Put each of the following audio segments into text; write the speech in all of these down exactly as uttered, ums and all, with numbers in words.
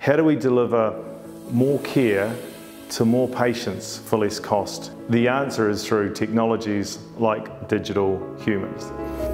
How do we deliver more care to more patients for less cost? The answer is through technologies like digital humans.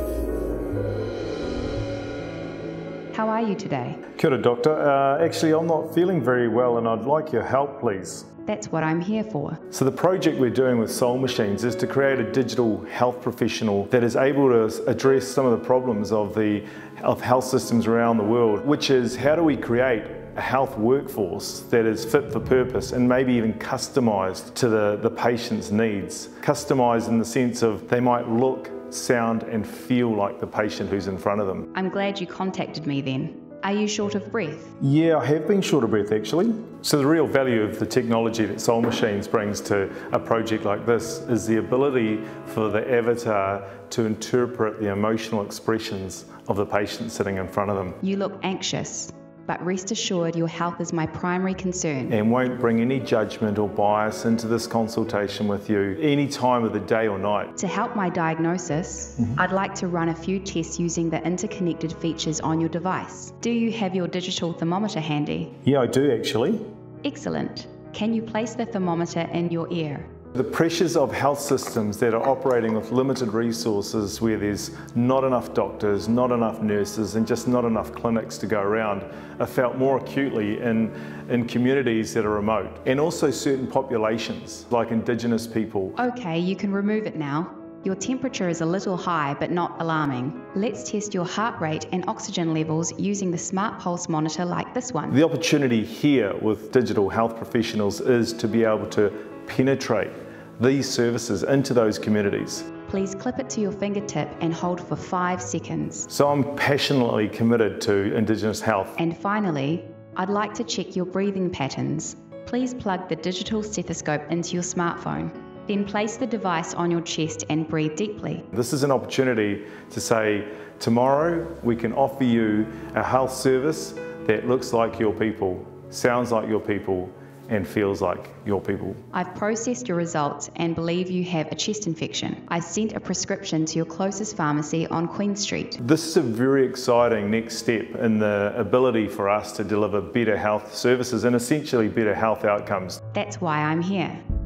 How are you today? Kia ora, doctor. Uh, actually, I'm not feeling very well and I'd like your help, please. That's what I'm here for. So the project we're doing with Soul Machines is to create a digital health professional that is able to address some of the problems of the of health systems around the world, which is how do we create a health workforce that is fit for purpose and maybe even customised to the, the patient's needs. Customised in the sense of they might look, sound and feel like the patient who's in front of them. I'm glad you contacted me then. Are you short of breath? Yeah, I have been short of breath actually. So the real value of the technology that Soul Machines brings to a project like this is the ability for the avatar to interpret the emotional expressions of the patient sitting in front of them. You look anxious, but rest assured your health is my primary concern. And won't bring any judgment or bias into this consultation with you any time of the day or night. To help my diagnosis, mm-hmm. I'd like to run a few tests using the interconnected features on your device. Do you have your digital thermometer handy? Yeah, I do actually. Excellent. Can you place the thermometer in your ear? The pressures of health systems that are operating with limited resources, where there's not enough doctors, not enough nurses and just not enough clinics to go around, are felt more acutely in, in communities that are remote, and also certain populations like Indigenous people. Okay, you can remove it now. Your temperature is a little high but not alarming. Let's test your heart rate and oxygen levels using the smart pulse monitor like this one. The opportunity here with digital health professionals is to be able to penetrate these services into those communities. Please clip it to your fingertip and hold for five seconds. So I'm passionately committed to Indigenous health. And finally, I'd like to check your breathing patterns. Please plug the digital stethoscope into your smartphone. Then place the device on your chest and breathe deeply. This is an opportunity to say, tomorrow we can offer you a health service that looks like your people, sounds like your people, and feels like your people. I've processed your results and believe you have a chest infection. I sent a prescription to your closest pharmacy on Queen Street. This is a very exciting next step in the ability for us to deliver better health services and essentially better health outcomes. That's why I'm here.